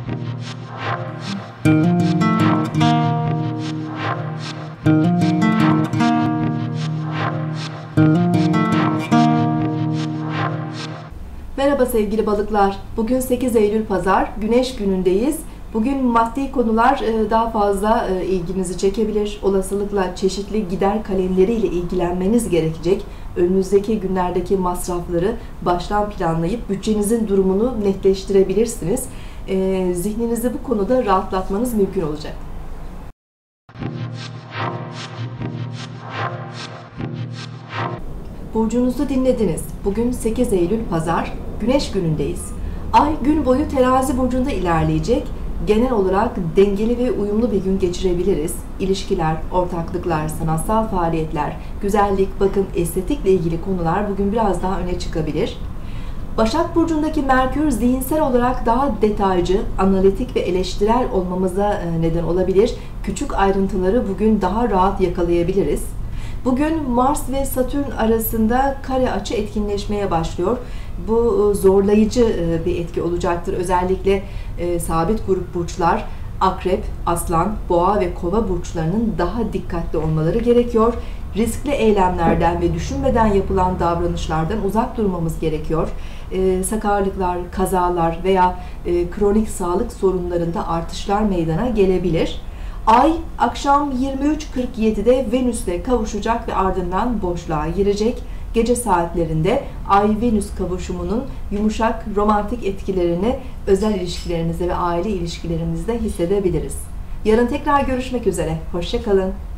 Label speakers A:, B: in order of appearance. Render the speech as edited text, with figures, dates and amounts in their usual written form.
A: Merhaba sevgili balıklar. Bugün 8 Eylül Pazar, Güneş günündeyiz. Bugün maddi konular daha fazla ilginizi çekebilir. Olasılıkla çeşitli gider kalemleriyle ilgilenmeniz gerekecek. Önünüzdeki günlerdeki masrafları baştan planlayıp bütçenizin durumunu netleştirebilirsiniz. Zihninizi bu konuda rahatlatmanız mümkün olacak. Burcunuzu dinlediniz. Bugün 8 Eylül Pazar, Güneş günündeyiz. Ay gün boyu Terazi burcunda ilerleyecek. Genel olarak dengeli ve uyumlu bir gün geçirebiliriz. İlişkiler, ortaklıklar, sanatsal faaliyetler, güzellik, bakım, estetikle ilgili konular bugün biraz daha öne çıkabilir. Başak burcundaki Merkür zihinsel olarak daha detaycı, analitik ve eleştirel olmamıza neden olabilir. Küçük ayrıntıları bugün daha rahat yakalayabiliriz. Bugün Mars ve Satürn arasında kare açı etkinleşmeye başlıyor. Bu zorlayıcı bir etki olacaktır. Özellikle sabit grup burçlar, Akrep, Aslan, Boğa ve Kova burçlarının daha dikkatli olmaları gerekiyor. Riskli eylemlerden ve düşünmeden yapılan davranışlardan uzak durmamız gerekiyor. Sakarlıklar, kazalar veya kronik sağlık sorunlarında artışlar meydana gelebilir. Ay akşam 23.47'de Venüs'le kavuşacak ve ardından boşluğa girecek. Gece saatlerinde Ay-Venüs kavuşumunun yumuşak romantik etkilerini özel ilişkilerinizde ve aile ilişkilerinizde hissedebiliriz. Yarın tekrar görüşmek üzere. Hoşça kalın.